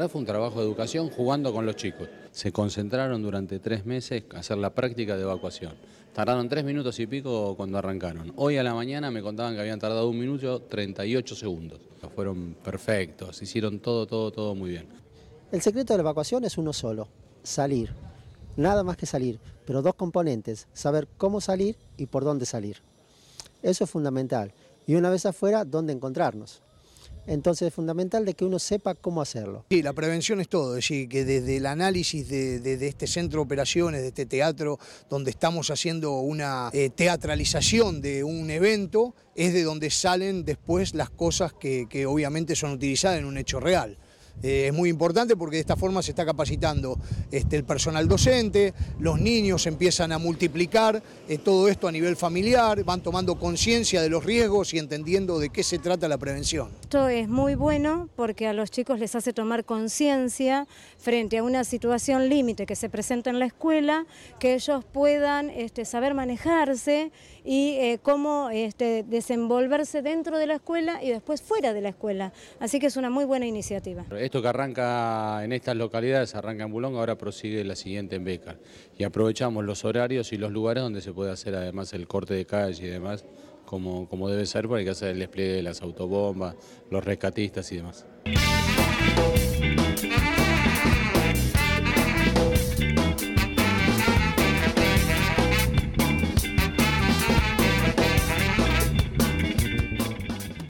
verdad fue un trabajo de educación jugando con los chicos. Se concentraron durante 3 meses a hacer la práctica de evacuación. Tardaron 3 minutos y pico cuando arrancaron. Hoy a la mañana me contaban que habían tardado 1 minuto 38 segundos. Fueron perfectos, hicieron todo muy bien. El secreto de la evacuación es uno solo, salir. Nada más que salir, pero 2 componentes, saber cómo salir y por dónde salir. Eso es fundamental. Y una vez afuera, dónde encontrarnos. Entonces es fundamental de que uno sepa cómo hacerlo. Sí, la prevención es todo, es decir, que desde el análisis de este centro de operaciones, de este teatro, donde estamos haciendo una teatralización de un evento, es de donde salen después las cosas que obviamente son utilizadas en un hecho real. Es muy importante porque de esta forma se está capacitando el personal docente, los niños empiezan a multiplicar todo esto a nivel familiar, van tomando conciencia de los riesgos y entendiendo de qué se trata la prevención. Esto es muy bueno porque a los chicos les hace tomar conciencia frente a una situación límite que se presenta en la escuela, que ellos puedan saber manejarse y cómo desenvolverse dentro de la escuela y después fuera de la escuela. Así que es una muy buena iniciativa. Esto que arranca en estas localidades, arranca en Bulón, ahora prosigue la siguiente en Bécar. Y aprovechamos los horarios y los lugares donde se puede hacer además el corte de calle y demás, como debe ser, porque hay que hacer el despliegue de las autobombas, los rescatistas y demás.